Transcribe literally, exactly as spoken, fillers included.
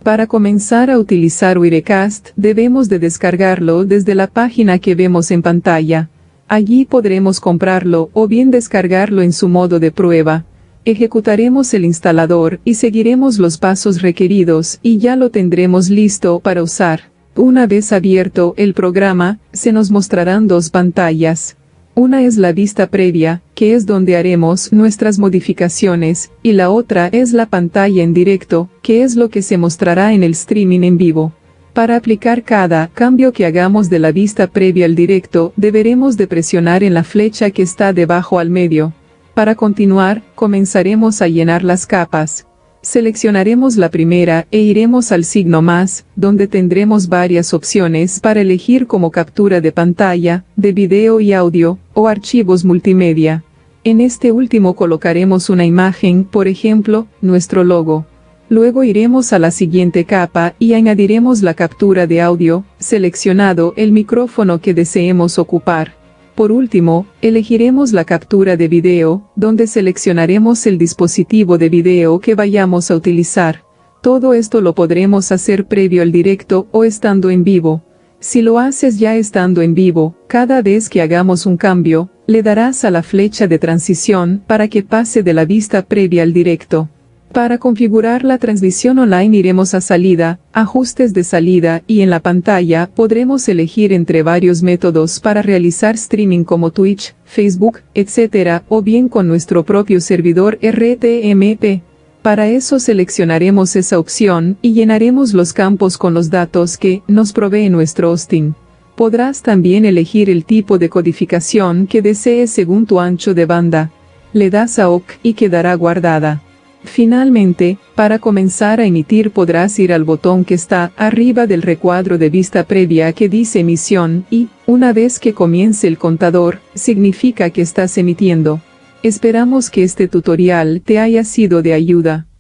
Para comenzar a utilizar Wirecast, debemos de descargarlo desde la página que vemos en pantalla. Allí podremos comprarlo o bien descargarlo en su modo de prueba. Ejecutaremos el instalador y seguiremos los pasos requeridos y ya lo tendremos listo para usar. Una vez abierto el programa, se nos mostrarán dos pantallas. Una es la vista previa, que es donde haremos nuestras modificaciones, y la otra es la pantalla en directo, que es lo que se mostrará en el streaming en vivo. Para aplicar cada cambio que hagamos de la vista previa al directo, deberemos de presionar en la flecha que está debajo al medio. Para continuar, comenzaremos a llenar las capas. Seleccionaremos la primera e iremos al signo más, donde tendremos varias opciones para elegir como captura de pantalla, de video y audio, o archivos multimedia. En este último colocaremos una imagen, por ejemplo, nuestro logo. Luego iremos a la siguiente capa y añadiremos la captura de audio, seleccionado el micrófono que deseemos ocupar. Por último, elegiremos la captura de video, donde seleccionaremos el dispositivo de video que vayamos a utilizar. Todo esto lo podremos hacer previo al directo o estando en vivo. Si lo haces ya estando en vivo, cada vez que hagamos un cambio, le darás a la flecha de transición para que pase de la vista previa al directo. Para configurar la transmisión online iremos a salida, ajustes de salida y en la pantalla podremos elegir entre varios métodos para realizar streaming como Twitch, Facebook, etcétera, o bien con nuestro propio servidor R T M P. Para eso seleccionaremos esa opción y llenaremos los campos con los datos que nos provee nuestro hosting. Podrás también elegir el tipo de codificación que desees según tu ancho de banda. Le das a OK y quedará guardada. Finalmente, para comenzar a emitir podrás ir al botón que está arriba del recuadro de vista previa que dice emisión y, una vez que comience el contador, significa que estás emitiendo. Esperamos que este tutorial te haya sido de ayuda.